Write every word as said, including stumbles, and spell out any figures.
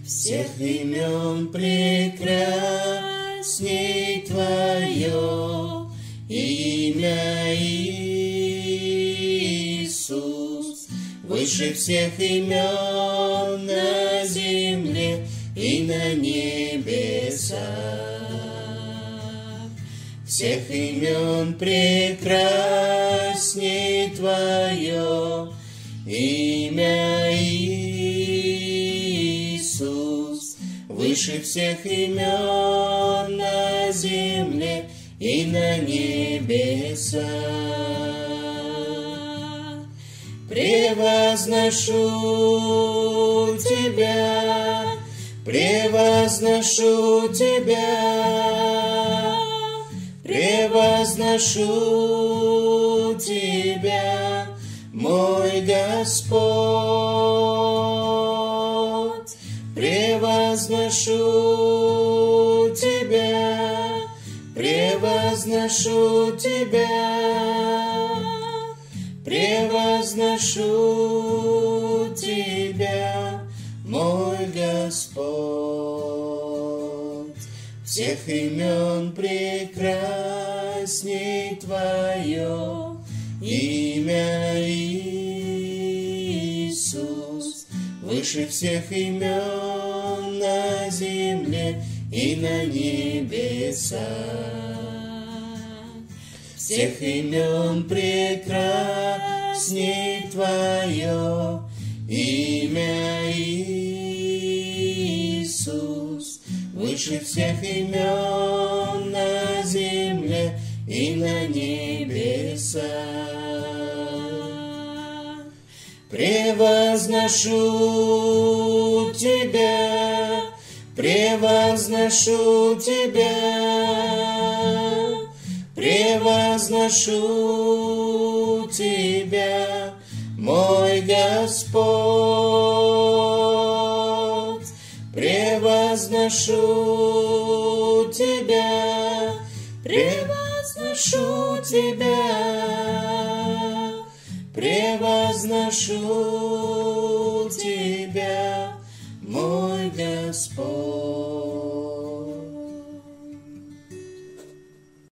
Всех имен прекрасней Твое имя Иисус, выше всех имен на земле и на небесах. Всех имен прекрасней Твое имя Иисус, выше всех имен на земле и на небесах. Превозношу Тебя, превозношу Тебя, превозношу Тебя, мой Господь, превозношу Тебя, превозношу Тебя, превозношу Тебя, мой Господь. Всех имен прекрасней Твое имя Иисус, выше всех имен на земле и на небесах. Всех имен прекрасней Твое имя Иисус, выше всех имен на земле и на небесах. Превозношу Тебя, превозношу Тебя, превозношу Тебя, мой Господь, превозношу Тебя, превозношу Тебя, превозношу Тебя, мой Господь.